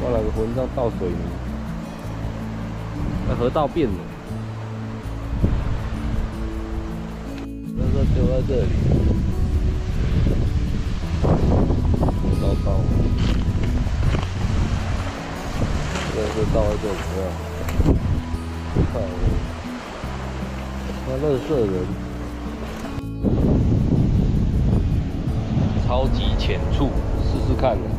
把那个混上倒水泥，那河道变了，那个丢在这里，糟糕，这个倒在这里啊，靠，那垃圾人，超级浅处，试试看呢。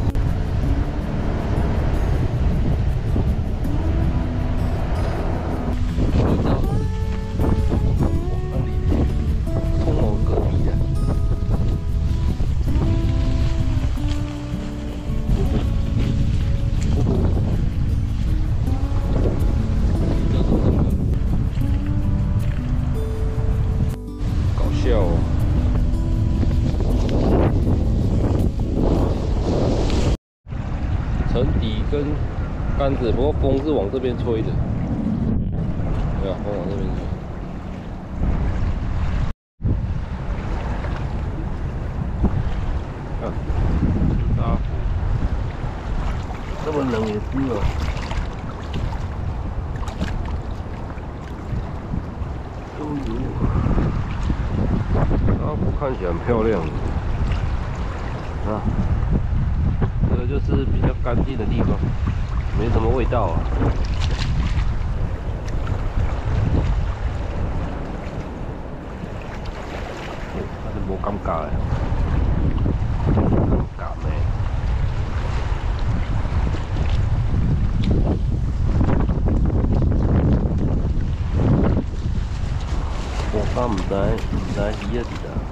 沉底跟杆子，不过风是往这边吹的，对啊，风往这边吹。看，大风，这么冷也湿了。大风看起来很漂亮啊。 这个就是比较干净的地方，没什么味道啊。还是无感觉的，无感的。我刚唔知鱼啊是啥。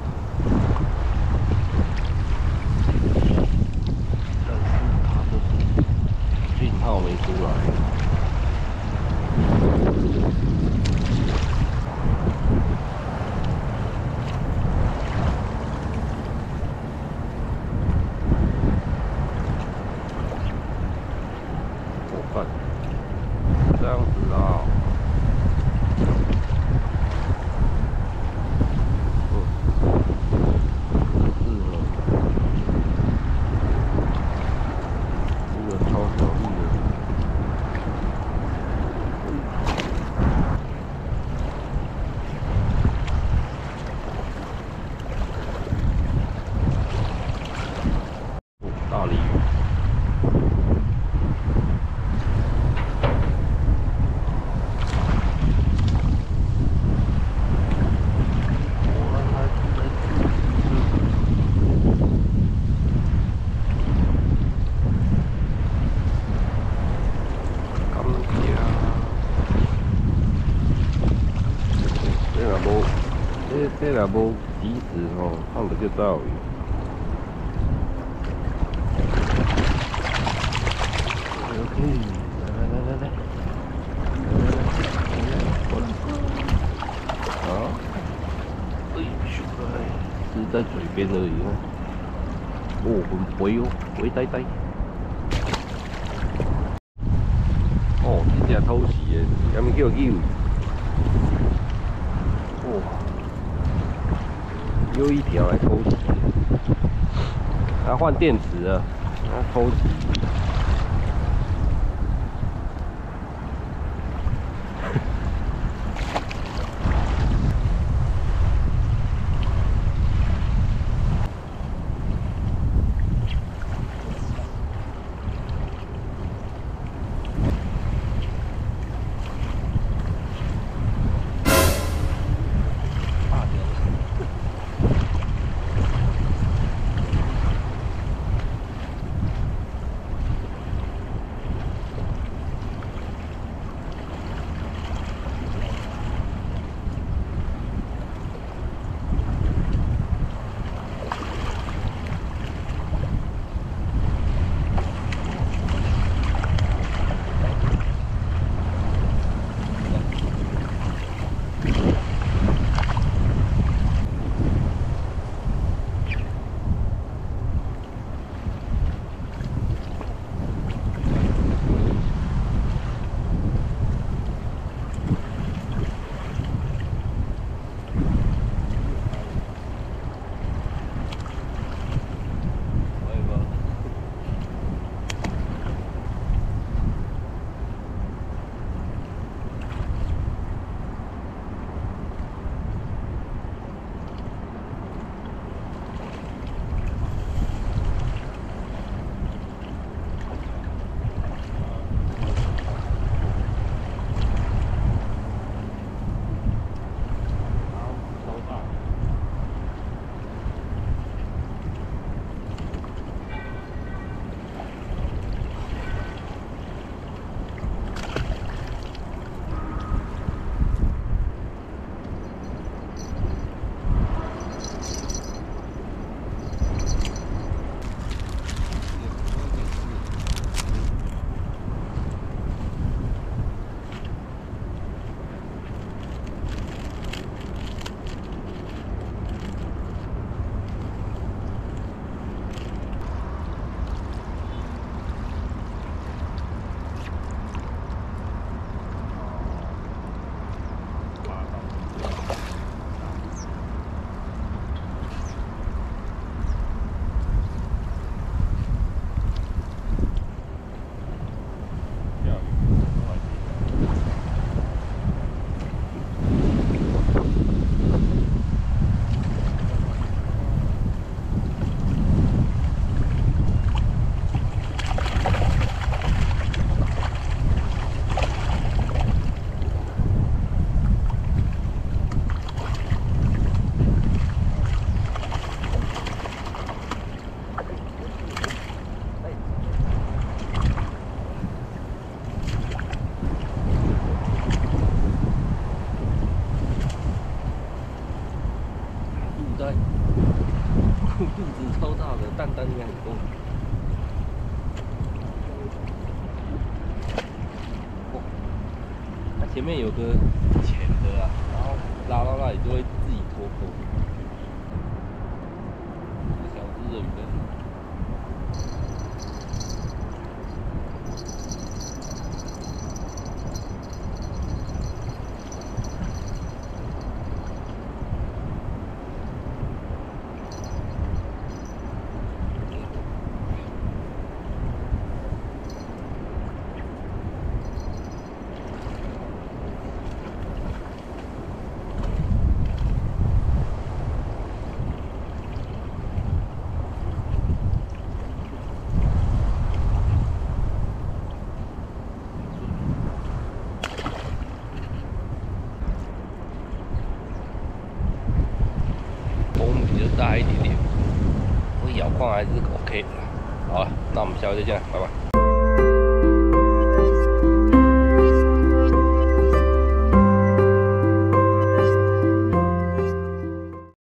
讯号没出来。我看这样子啊。这个超小力的。 大鲤鱼，这若无及时吼，放着就走鱼。 OK， 来，过来，好，哎，咻来，是在水边而已哦。哦，很肥哦，肥呆呆。哦，这只偷袭的，敢咪叫有？哇，又一条来偷袭，它换电池了，它偷袭。 前面有个浅的啊，然后拉到那里就会自己脱钩。小只的鱼呢？大一点点，我咬况还是 OK 的。好了，那我们下回再见了，拜拜。